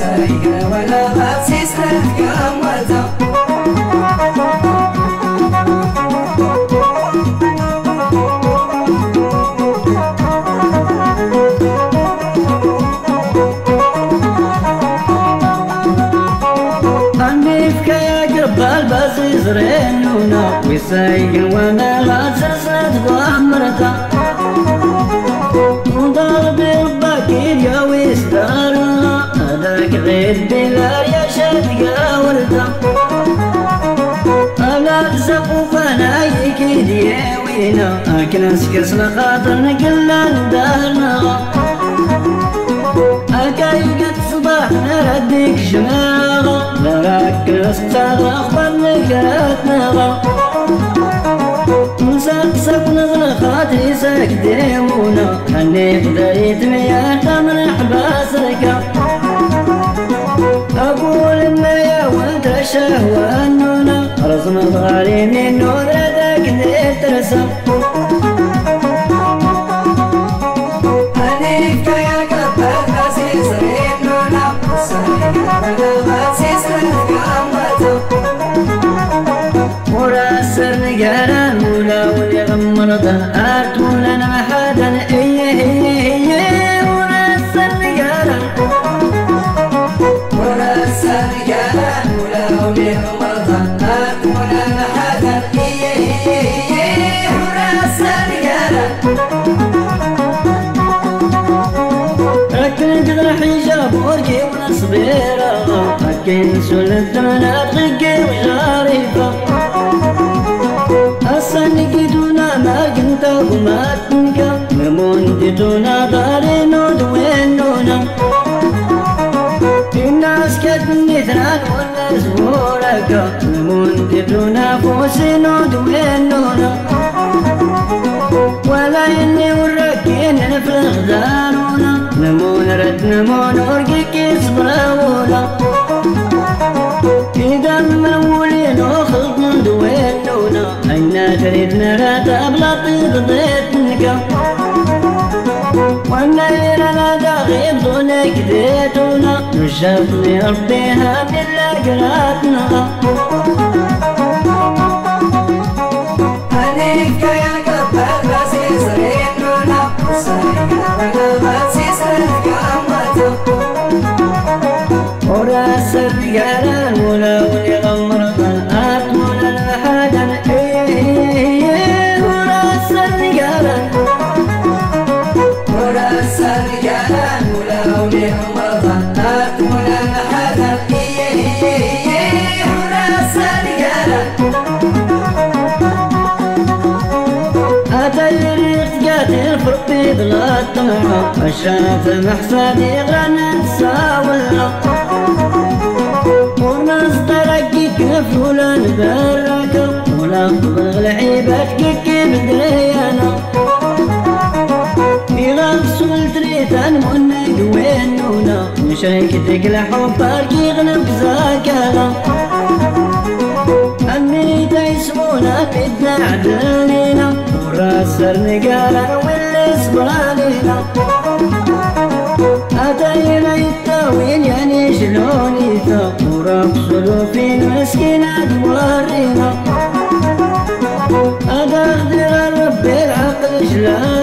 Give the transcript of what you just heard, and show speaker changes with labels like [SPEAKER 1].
[SPEAKER 1] سايقة ولا غاسيس قامتها
[SPEAKER 2] الباسيس رينونا ويسايق وانا غاسس غمرتا وضرب الباكير يا ويسدارنا هذاك غير بلال يا شادقة وردا أنا سقوف أنا يكيد ياوينا أكنس كسل خاطر نقلنا لدارنا أكايقت صباحنا رديك شماغا لراك استغرق بالنقراتنا نسقسق نغلى خاطري ساكديمونا خلي خذيت مياه تمر حباس ركا أقول ما يا وانت شهوة النونا رسم ضغاري من نور ذاك ذي ترسم وراسر نقالا مولا ولي غمرضا آتولا محادا إيه وراسر نقالا
[SPEAKER 1] مولا ولي غمرضا آتولا محادا إيه وراسر نقالا
[SPEAKER 2] أكن قدر حجاب ورقي ونصبيرا أكن سلت منات غقي وشارفة أصنقيتونا ما كنت وما تنكا مرمونتتونا داري نود وينونا الناس كتني ثنان والناس ورقا مرمونتتونا فوسي نود وينونا ولا إني وراكين نفرغ دارونا نمون رد نمون ورقك صبراونا إذا مولين وخلط من دوينونا أين تريد نرى تبلا طيب ضيتنك والنير أنا داغيب دونك ديتونا نشافني ربيها من لقراتنا
[SPEAKER 1] عليك يا كبال باسيس رينونا سايقة ولا غاسيس قامتها
[SPEAKER 2] وراس الرجال ولا ولي غمرضا أطول الحاجة إيه وراس الرجال
[SPEAKER 1] ولا ولي غمرضا أطول الحاجة إيه وراس الرجال
[SPEAKER 2] أتيريك قاتل فرقي بلا طمع الشاف محسادي غنى تساولا وناس تركيك نفولا نبرك ولا تبغى لعيبك كيكي بدريانا في غفصول تريتان منك وينونا مشايكتك لحبك يغلب زاكالا أمي تيسمونا بدنا عدلينا وراسر نقالا واللي صبرانينا أتينا يتاوين يعني شلونيتا ورقصلو في المسكينة دورينا أدخدر ربي العقل شلانينا